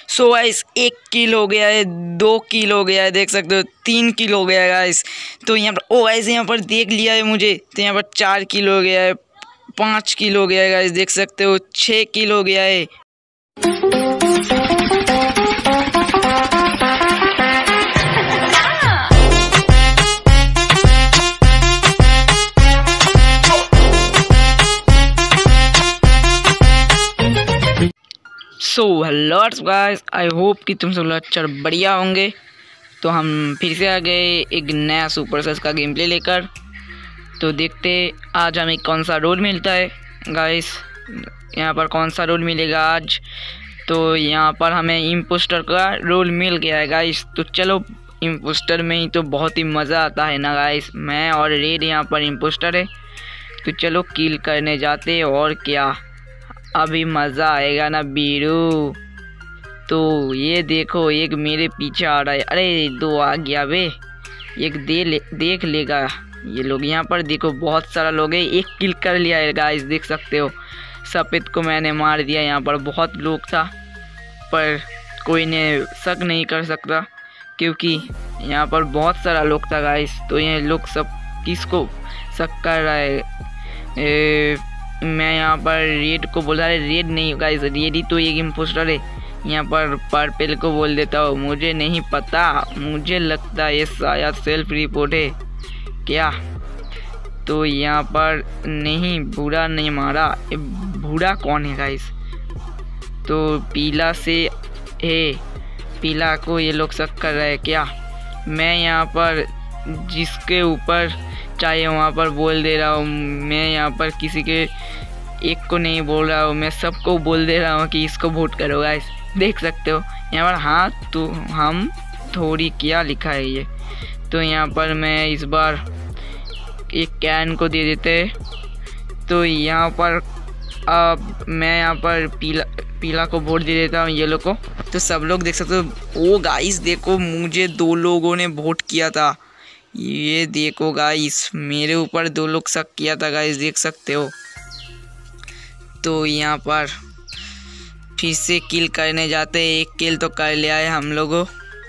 So guys 1 किल हो गया है, 2 किल हो गया है, देख सकते हो 3 किल हो गया है गाइस। तो यहाँ पर गाइस यहाँ पर देख लिया है मुझे, तो यहाँ पर 4 किल हो गया है, 5 किल हो गया है गाइस, देख सकते हो 6 किल हो गया है। So hello guys, I hope कि तुम सब लोग अच्छा बढ़िया होंगे। तो हम फिर से आ गए एक नया सुपर सस का गेम प्ले लेकर। तो देखते आज हमें कौन सा रोल मिलता है गाइस। यहाँ पर कौन सा रोल मिलेगा आज। तो यहाँ पर हमें इम्पोस्टर का रोल मिल गया है गाइस। तो चलो इम्पोस्टर में ही तो बहुत ही मज़ा आता है ना गाइस। मैं और रेड यहाँ पर इम्पोस्टर है, तो चलो किल करने जाते और क्या, अभी मज़ा आएगा ना बीरू। तो ये देखो एक मेरे पीछे आ रहा है, अरे 2 आ गया बे, एक देख लेगा ये लोग। यहाँ पर देखो बहुत सारा लोग है, 1 किल कर लिया है गाइस, देख सकते हो। सफ़ेद को मैंने मार दिया। यहाँ पर बहुत लोग था पर कोई ने शक नहीं कर सकता क्योंकि यहाँ पर बहुत सारा लोग था गाइस। तो ये लोग सब किसको शक कर रहा है। मैं यहाँ पर रेड को बोल रहा है, रेड नहीं गाइस, रेड ही तो एक इम्पोस्टर है। यहाँ पर पर्पल को बोल देता हूँ, मुझे नहीं पता, मुझे लगता है ये शायद सेल्फ रिपोर्ट है क्या। तो यहाँ पर नहीं, भूरा नहीं मारा। भूरा कौन है गाइस। तो पीला से है, पीला को ये लोग शक कर रहे हैं क्या। मैं यहाँ पर जिसके ऊपर चाहे वहाँ पर बोल दे रहा हूँ। मैं यहाँ पर किसी के एक को नहीं बोल रहा हूँ, मैं सबको बोल दे रहा हूँ कि इसको वोट करो गाइस, देख सकते हो। यहाँ पर हाँ तो हम थोड़ी क्या लिखा है ये। तो यहाँ पर मैं इस बार एक कैन को दे देते हैं। तो यहाँ पर अब मैं यहाँ पर पीला को वोट दे देता हूँ, येलो को। तो सब लोग देख सकते हो। ओ गाइस देखो, मुझे 2 लोगों ने वोट किया था। ये देखो गाइस, मेरे ऊपर 2 लोग शक किया था गाइस, देख सकते हो। तो यहाँ पर फिर से किल करने जाते हैं। 1 किल तो कर लिया है हम लोगों।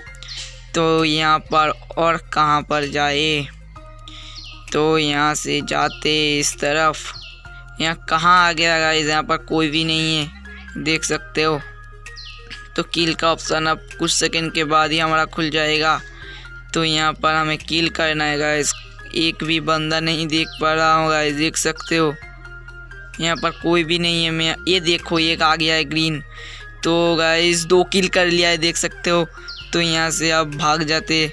तो यहाँ पर और कहाँ पर जाए। तो यहाँ से जाते इस तरफ। यहाँ कहाँ आ गया गाइस, यहाँ पर कोई भी नहीं है, देख सकते हो। तो किल का ऑप्शन अब कुछ सेकंड के बाद ही हमारा खुल जाएगा। तो यहाँ पर हमें किल करना है गाइस। एक भी बंदा नहीं देख पा रहा हूँ गाइस, देख सकते हो। यहाँ पर कोई भी नहीं है। मैं ये देखो एक आ गया है ग्रीन। तो गाइस 2 किल कर लिया है, देख सकते हो। तो यहाँ से अब भाग जाते,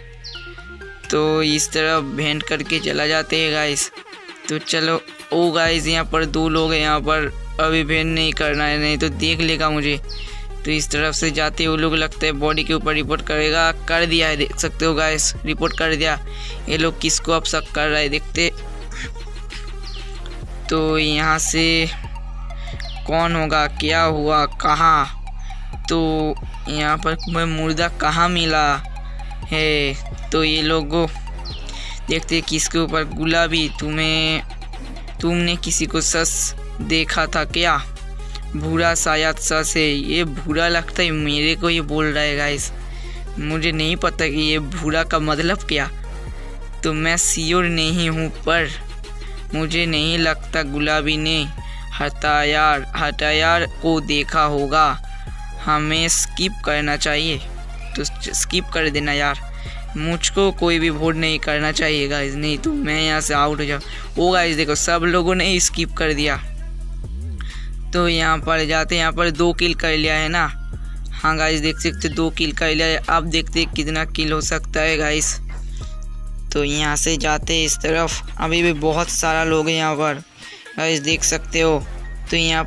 तो इस तरह भेंट करके चला जाते हैं गाइस। तो चलो। ओ गाइस यहाँ पर 2 लोग हैं, यहाँ पर अभी भेंट नहीं करना है, नहीं तो देख लेगा मुझे। तो इस तरफ से जाते वो लोग लगता है बॉडी के ऊपर रिपोर्ट करेगा। कर दिया है, देख सकते हो गाइस, रिपोर्ट कर दिया। ये लोग किसको अब शक कर रहा है देखते। तो यहाँ से कौन होगा, क्या हुआ, कहाँ। तो यहाँ पर मैं मुर्दा कहाँ मिला है। तो ये लोग देखते किसके ऊपर। गुलाबी, तुमने किसी को सस देखा था क्या। भूरा शायद सस है। ये भूरा लगता है मेरे को ये बोल रहा है गाइस, मुझे नहीं पता कि ये भूरा का मतलब क्या। तो मैं श्योर नहीं हूँ पर मुझे नहीं लगता गुलाबी ने हटायार को देखा होगा। हमें स्किप करना चाहिए, तो स्किप कर देना यार। मुझको कोई भी वोट नहीं करना चाहिए गाइस, नहीं तो मैं यहाँ से आउट हो जाऊँ। ओ गाइस देखो, सब लोगों ने स्किप कर दिया। तो यहाँ पर जाते, यहाँ पर 2 किल कर लिया है ना। हाँ गाइस देख सकते 2 किल कर लिया है। अब देखते कितना किल हो सकता है गाइस। तो यहाँ से जाते इस तरफ। अभी भी बहुत सारा लोग हैं यहाँ पर गाइस, देख सकते हो। तो यहाँ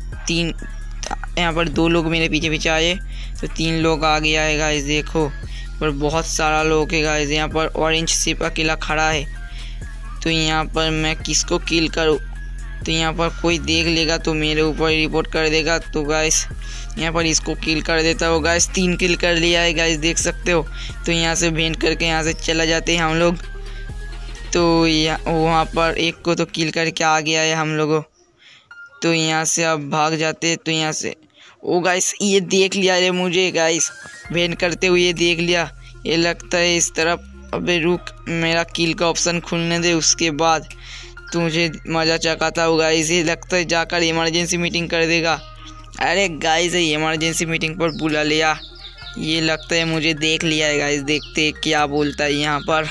पर 2 लोग मेरे पीछे पीछे आए, तो 3 लोग आ गया है गाइस, देखो। पर बहुत सारा लोग है गाइस। यहाँ पर ऑरेंज सिर्फ अकेला खड़ा है। तो यहाँ पर मैं किसको किल करूँ। तो यहाँ पर कोई देख लेगा तो मेरे ऊपर रिपोर्ट कर देगा। तो गाइस यहाँ पर इसको किल कर देता हो गाइस। 3 किल कर लिया है गाइस, देख सकते हो। तो यहाँ से भेंट करके यहाँ से चला जाते हैं हम लोग। तो वहाँ पर एक को तो किल करके आ गया है हम लोगों। तो यहाँ से अब भाग जाते। तो यहाँ से ओ गाइस ये देख लिया रे मुझे गाइस, वेन करते हुए देख लिया। ये लगता है इस तरफ। अबे रुक, मेरा किल का ऑप्शन खुलने दे, उसके बाद तुझे मज़ा चखाता हूँ गाइस। ये लगता है जाकर इमरजेंसी मीटिंग कर देगा। अरे गाइस ये इमरजेंसी मीटिंग पर बुला लिया। ये लगता है मुझे देख लिया है गाइस, देखते क्या बोलता है यहाँ पर।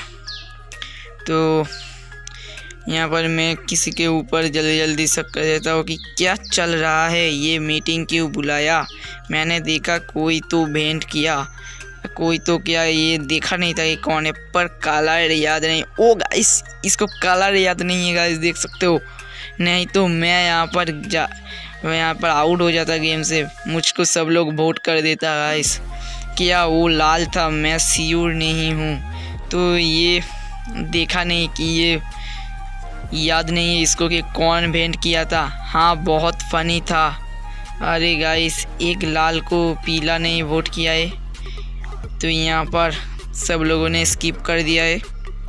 तो यहाँ पर मैं किसी के ऊपर जल्दी जल्दी शक कर देता हूँ कि क्या चल रहा है, ये मीटिंग क्यों बुलाया। मैंने देखा कोई तो भेंट किया, कोई तो क्या ये देखा नहीं था कि कौन है, पर काला याद नहीं। ओ गाइस इसको काला याद नहीं है गाइस, देख सकते हो। नहीं तो मैं यहाँ पर आउट हो जाता गेम से, मुझको सब लोग वोट कर देता गाइस। क्या वो लाल था, मैं श्योर नहीं हूँ। तो ये देखा नहीं कि ये याद नहीं है इसको कि कौन भेंट किया था। हाँ बहुत फनी था। अरे गाइस एक लाल को पीला नहीं वोट किया है, तो यहाँ पर सब लोगों ने स्किप कर दिया है।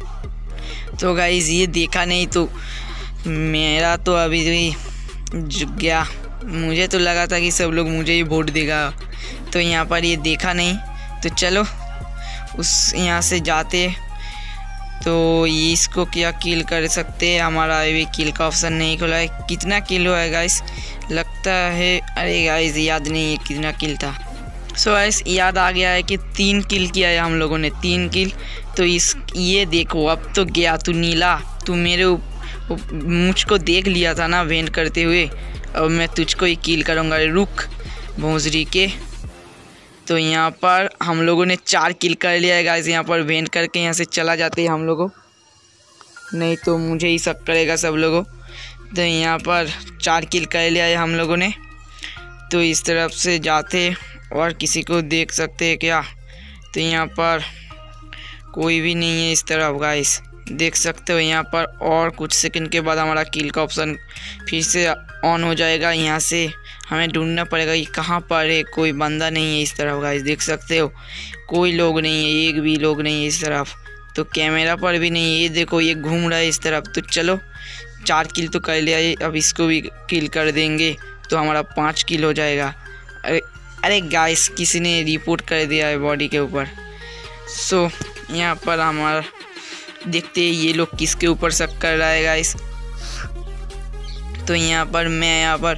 तो गाइस ये देखा नहीं, तो मेरा तो अभी भी जुग गया। मुझे तो लगा था कि सब लोग मुझे ही वोट देगा, तो यहाँ पर ये देखा नहीं। तो चलो उस यहाँ से जाते, तो ये इसको क्या किल कर सकते हैं। हमारा अभी किल का ऑप्शन नहीं खुला है। कितना किल हुआ है गाइस, लगता है, अरे गाइस याद नहीं है कितना किल था। सो गाइस याद आ गया है कि 3 किल किया है हम लोगों ने, 3 किल। तो ये देखो अब तो गया तू नीला, तू मेरे मुझको देख लिया था ना वेंट करते हुए, अब मैं तुझको ही किल करूँगा। रुक भोंसरी के। तो यहाँ पर हम लोगों ने 4 किल कर लिया है गाइस। यहाँ पर वेंट करके यहाँ से चला जाते हैं हम लोगों, नहीं तो मुझे ही शक करेगा सब लोगों। तो यहाँ पर 4 किल कर लिया है हम लोगों ने। तो इस तरफ से जाते और किसी को देख सकते हैं क्या। तो यहाँ पर कोई भी नहीं है इस तरफ गाइस, देख सकते हो यहाँ पर। और कुछ सेकंड के बाद हमारा किल का ऑप्शन फिर से ऑन हो जाएगा। यहाँ से हमें ढूंढना पड़ेगा कि कहाँ पर है, कोई बंदा नहीं है इस तरफ गाइस, देख सकते हो कोई लोग नहीं है, एक भी लोग नहीं है इस तरफ। तो कैमरा पर भी नहीं है, ये देखो ये घूम रहा है इस तरफ। तो चलो 4 किल तो कर लिया है, अब इसको भी किल कर देंगे तो हमारा 5 किल हो जाएगा। अरे गाइस किसी ने रिपोर्ट कर दिया है बॉडी के ऊपर। सो यहाँ पर हमारा देखते हैं ये लोग किसके ऊपर शक कर रहा है गाइस। तो यहाँ पर मैं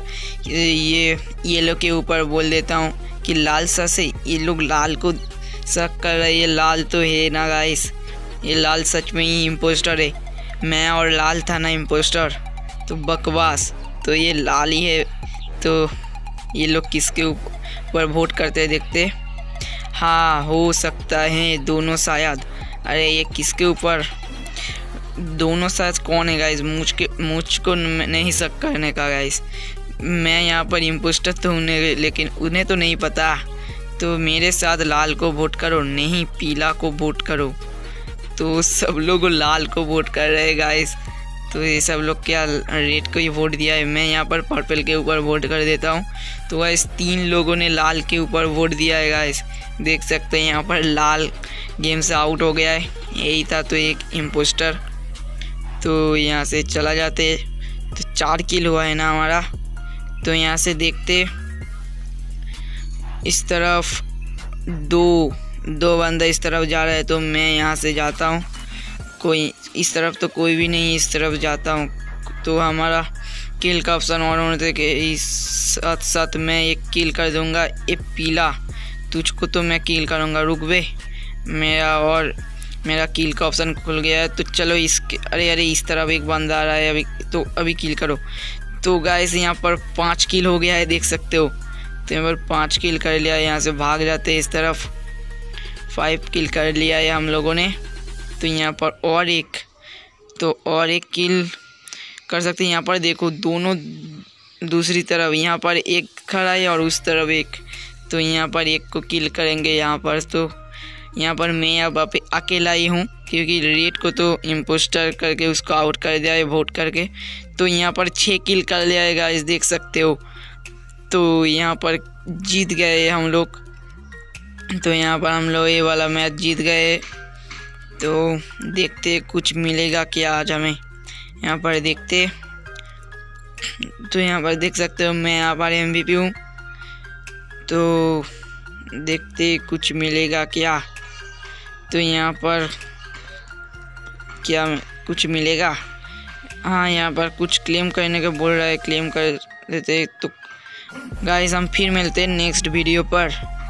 ये लोग के ऊपर बोल देता हूँ कि लाल सा से ये लोग लाल को शक कर रहे हैं। ये लाल तो है ना गाइस, ये लाल सच में ही इम्पोस्टर है। मैं और लाल था ना इम्पोस्टर, तो बकवास। तो ये लाल ही है। तो ये लोग किसके ऊपर वोट करते हैं देखते। हाँ हो सकता है दोनों शायद। अरे ये किसके ऊपर दोनों शायद कौन है गाइस, मुझको नहीं शक करने का गाइस। मैं यहाँ पर इम्पोस्टर तो हूँ लेकिन उन्हें तो नहीं पता। तो मेरे साथ लाल को वोट करो, नहीं पीला को वोट करो। तो सब लोग लाल को वोट कर रहे हैं गाइस। तो ये सब लोग क्या रेड को ही वोट दिया है। मैं यहाँ पर पर्पल के ऊपर वोट कर देता हूँ। तो गाइस 3 लोगों ने लाल के ऊपर वोट दिया है गाइस, देख सकते हैं यहाँ पर लाल गेम से आउट हो गया है। यही था तो एक इम्पोस्टर। तो यहाँ से चला जाते, तो 4 किल हुआ है ना हमारा। तो यहाँ से देखते इस तरफ दो बंदा इस तरफ जा रहा है, तो मैं यहाँ से जाता हूँ। कोई इस तरफ तो कोई भी नहीं, इस तरफ जाता हूँ। तो हमारा किल का ऑप्शन ऑन होने के इस साथ मैं एक किल कर दूँगा। ये पीला तुझको तो मैं किल करूँगा, रुक बे। मेरा किल का ऑप्शन खुल गया है। तो चलो अरे इस तरफ एक बंदा आ रहा है, अभी किल करो। तो गाइस यहाँ पर 5 किल हो गया है, देख सकते हो। तो यहाँ पर 5 किल कर लिया है। यहाँ से भाग जाते हैं इस तरफ। 5 किल कर लिया है हम लोगों ने। तो यहाँ पर और एक किल कर सकते हैं। यहाँ पर देखो दोनों दूसरी तरफ यहाँ पर एक खड़ा है और उस तरफ एक। तो यहाँ पर एक को किल करेंगे यहाँ पर। तो यहाँ पर मैं अब अकेला ही हूँ, क्योंकि रेड को तो इम्पोस्टर करके उसको आउट कर दिया है वोट करके। तो यहाँ पर 6 किल कर लिया है गाइस, देख सकते हो। तो यहाँ पर जीत गए हम लोग। तो यहाँ पर हम लोग ये वाला मैच जीत गए। तो देखते कुछ मिलेगा क्या आज हमें, यहाँ पर देखते। तो यहाँ पर देख सकते हो मैं यहाँ पर MVP हूँ। तो देखते कुछ मिलेगा क्या। तो यहाँ पर क्या कुछ मिलेगा? हाँ, यहाँ पर कुछ क्लेम करने का बोल रहा है, क्लेम कर लेते। तो गाइस हम फिर मिलते हैं नेक्स्ट वीडियो पर।